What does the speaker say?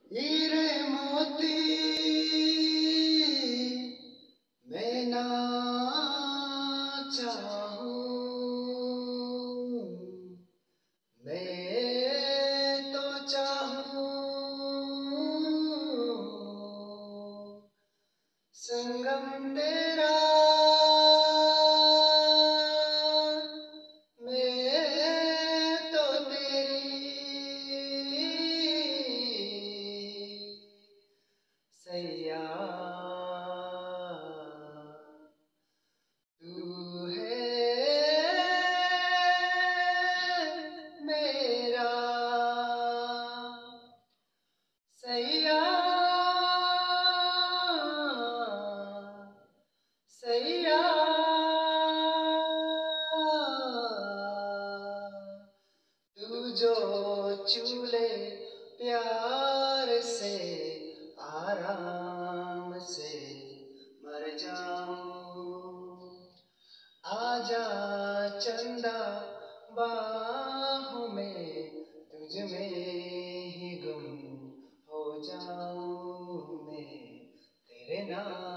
हीरे मोती मैं ना चाहूं, मैं तो चाहूं संगम तेरा, मैं तो तेरी सैया। तू है मेरा सैया, सैया। तू जो चूले प्यार से आराम से मर जाऊं, आजा चंदा बाहों में तुझ में ही गुम हो जाऊं मैं तेरे नाम।